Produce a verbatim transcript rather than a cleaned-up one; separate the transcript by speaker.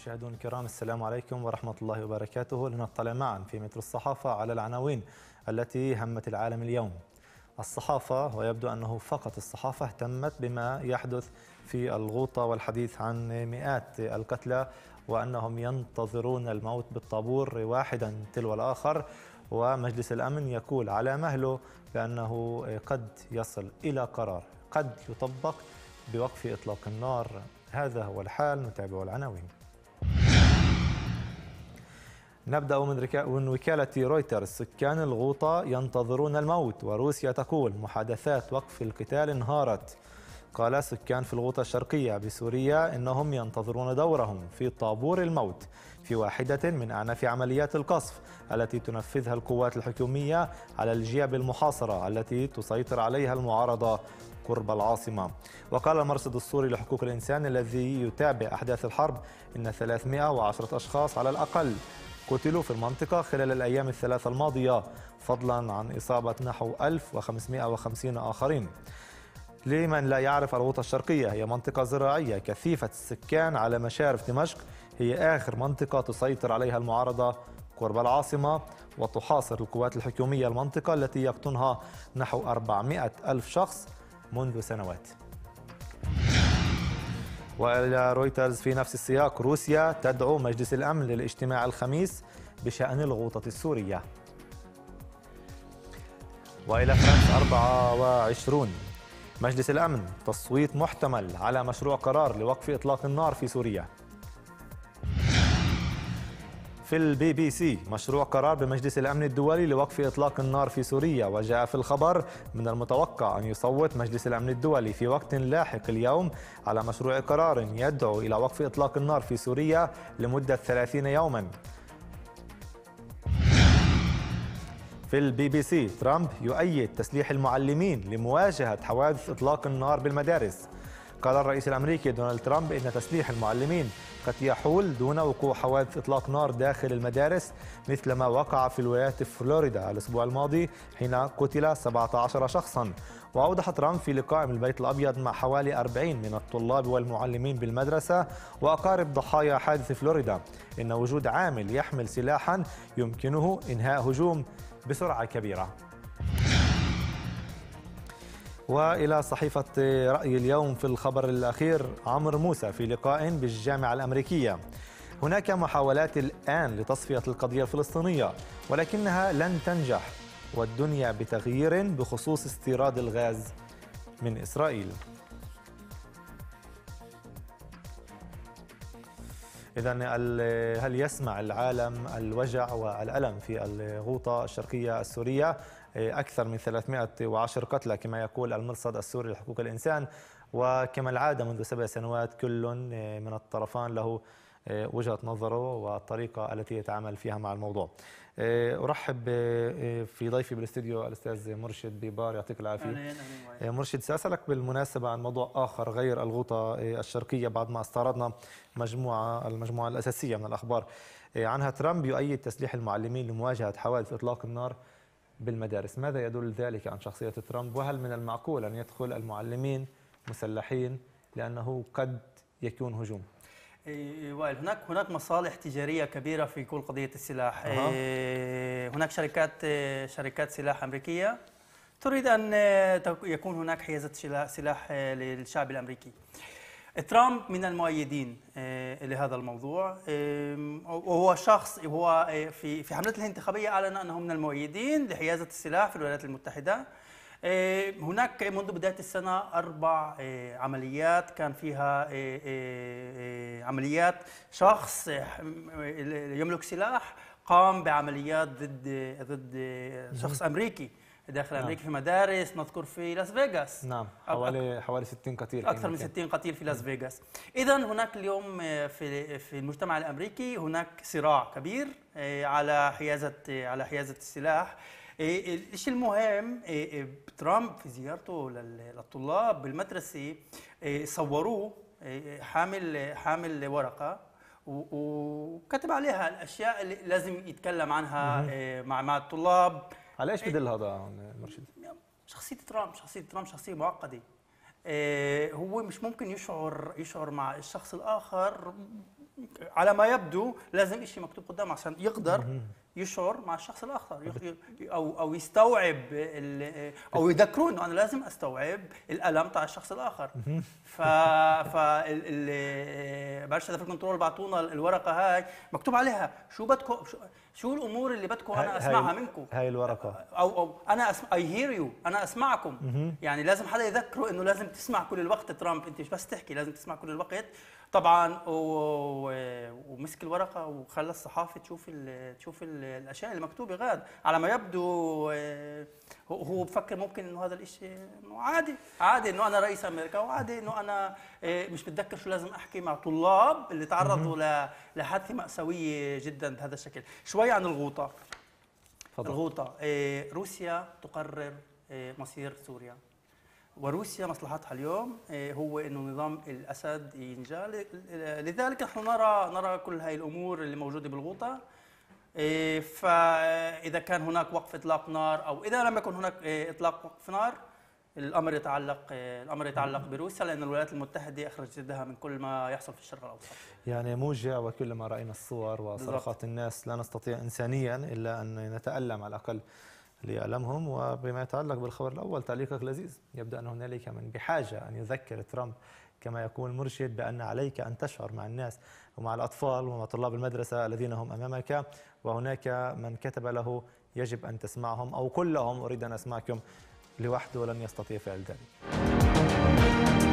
Speaker 1: مشاهدون الكرام، السلام عليكم ورحمة الله وبركاته. لنطلع معا في متر الصحافة على العناوين التي همت العالم اليوم. الصحافة، ويبدو أنه فقط الصحافة، اهتمت بما يحدث في الغوطة والحديث عن مئات القتلى وأنهم ينتظرون الموت بالطابور واحدا تلو الآخر، ومجلس الأمن يقول على مهله بأنه قد يصل إلى قرار قد يطبق بوقف إطلاق النار. هذا هو الحال، نتابع العناوين. نبدأ من وكالة رويترز. سكان الغوطة ينتظرون الموت، وروسيا تقول محادثات وقف القتال انهارت. قال سكان في الغوطة الشرقية بسوريا إنهم ينتظرون دورهم في طابور الموت في واحدة من أعناف عمليات القصف التي تنفذها القوات الحكومية على الجياب المحاصرة التي تسيطر عليها المعارضة قرب العاصمة. وقال المرصد السوري لحقوق الإنسان الذي يتابع أحداث الحرب إن ثلاثمئة وعشرة أشخاص على الأقل قتلوا في المنطقة خلال الأيام الثلاثة الماضية، فضلا عن إصابة نحو ألف وخمسمئة وخمسين آخرين. لمن لا يعرف، الغوطة الشرقية هي منطقة زراعية كثيفة السكان على مشارف دمشق، هي آخر منطقة تسيطر عليها المعارضة قرب العاصمة، وتحاصر القوات الحكومية المنطقة التي يقطنها نحو أربعمئة ألف شخص منذ سنوات. وإلى رويترز في نفس السياق، روسيا تدعو مجلس الأمن للاجتماع الخميس بشأن الغوطة السورية. وإلى فرنسا أربعة وعشرين، مجلس الأمن تصويت محتمل على مشروع قرار لوقف إطلاق النار في سوريا. في البي بي سي، مشروع قرار بمجلس الأمن الدولي لوقف إطلاق النار في سوريا. وجاء في الخبر من المتوقع أن يصوت مجلس الأمن الدولي في وقت لاحق اليوم على مشروع قرار يدعو إلى وقف إطلاق النار في سوريا لمدة ثلاثين يوما. في البي بي سي، ترامب يؤيد تسليح المعلمين لمواجهة حوادث إطلاق النار بالمدارس. قال الرئيس الأمريكي دونالد ترامب إن تسليح المعلمين قد يحول دون وقوع حوادث إطلاق نار داخل المدارس مثل ما وقع في ولاية فلوريدا الأسبوع الماضي حين قتل سبعة عشر شخصا. وأوضح ترامب في لقاء من البيت الأبيض مع حوالي أربعين من الطلاب والمعلمين بالمدرسة وأقارب ضحايا حادث فلوريدا إن وجود عامل يحمل سلاحا يمكنه إنهاء هجوم بسرعة كبيرة. وإلى صحيفة رأي اليوم في الخبر الأخير، عمرو موسى في لقاء بالجامعة الأمريكية. هناك محاولات الآن لتصفية القضية الفلسطينية ولكنها لن تنجح، والدنيا بتغيير بخصوص استيراد الغاز من إسرائيل. إذن هل يسمع العالم الوجع والألم في الغوطة الشرقية السورية؟ أكثر من ثلاثمئة وعشرة قتلى كما يقول المرصد السوري لحقوق الإنسان، وكما العادة منذ سبع سنوات كل من الطرفان له وجهة نظره والطريقة التي يتعامل فيها مع الموضوع. أرحب في ضيفي بالاستديو الأستاذ مرشد بيبار، يعطيك العافية. مرشد، سأسألك بالمناسبة عن موضوع آخر غير الغوطة الشرقية بعد ما استعرضنا مجموعة المجموعة الأساسية من الأخبار عنها. ترامب يؤيد تسليح المعلمين لمواجهة حوادث إطلاق النار بالمدارس. ماذا يدل ذلك عن شخصية ترامب؟ وهل من المعقول أن يدخل المعلمين مسلحين لأنه قد يكون هجوم؟
Speaker 2: وائل، هناك هناك مصالح تجارية كبيرة في كل قضية السلاح. أه. هناك شركات شركات سلاح أمريكية تريد أن يكون هناك حيازة سلاح للشعب الأمريكي. ترامب من المؤيدين لهذا الموضوع، وهو شخص هو في في حملته الانتخابية أعلن أنه من المؤيدين لحيازة السلاح في الولايات المتحدة. هناك منذ بداية السنة أربع عمليات كان فيها عمليات شخص يملك سلاح قام بعمليات ضد ضد شخص أمريكي داخل نعم. أمريكا في مدارس، نذكر في لاس فيغاس.
Speaker 1: نعم، حوالي حوالي ستين قتيل،
Speaker 2: أكثر من ستين قتيل في لاس فيغاس. إذا هناك اليوم في في المجتمع الأمريكي هناك صراع كبير على حيازة على حيازة السلاح. الشيء المهم، ترامب في زيارته للطلاب بالمدرسة صوروه حامل حامل ورقة وكتب عليها الأشياء اللي لازم يتكلم عنها مع مع الطلاب.
Speaker 1: على ايش بدل هذا مرشد؟
Speaker 2: شخصية ترامب شخصية ترامب شخصية معقدة. هو مش ممكن يشعر يشعر مع الشخص الآخر على ما يبدو لازم شيء مكتوب قدامه عشان يقدر يشعر مع الشخص الاخر، او او يستوعب او يذكروه انه انا لازم استوعب الالم تاع الشخص الاخر. ف ف بعرفش اذا في الكنترول بعطونا الورقه هاي مكتوب عليها شو بدكم، شو الامور اللي بدكم انا اسمعها منكم.
Speaker 1: هاي الورقه
Speaker 2: او او انا اسمع اي هير يو، انا اسمعكم. يعني لازم حدا يذكره انه لازم تسمع كل الوقت ترامب، انت مش بس تحكي، لازم تسمع كل الوقت. طبعا ومسك الورقه وخلى الصحافه تشوف ال تشوف ال الاشياء المكتوبه. غاد على ما يبدو هو بفكر ممكن انه هذا الشيء انه عادي عادي انه انا رئيس امريكا، وعادي انه انا مش بتذكر شو لازم احكي مع طلاب اللي تعرضوا لحادثه مأساويه جدا بهذا الشكل. شوي عن الغوطه. فضل. الغوطه روسيا تقرر مصير سوريا، وروسيا مصلحتها اليوم هو انه نظام الاسد ينجى. لذلك نحن نرى نرى كل هاي الامور اللي موجوده بالغوطه. فاذا كان هناك وقف اطلاق نار او اذا لم يكن هناك اطلاق وقف نار، الامر يتعلق الامر يتعلق بروسيا، لان الولايات المتحده اخرجت يدها من كل ما يحصل في الشرق الاوسط. يعني
Speaker 1: موجع، وكلما راينا الصور وصرخات الناس لا نستطيع انسانيا الا ان نتالم على الاقل ليعلمهم. وبما يتعلق بالخبر الأول، تعليقك لذيذ. يبدو أن هنالك من بحاجة أن يذكر ترامب كما يكون مرشد بأن عليك أن تشعر مع الناس ومع الأطفال ومع طلاب المدرسة الذين هم أمامك، وهناك من كتب له يجب أن تسمعهم أو كلهم أريد أن أسمعكم، لوحده لن يستطيع فعل ذلك.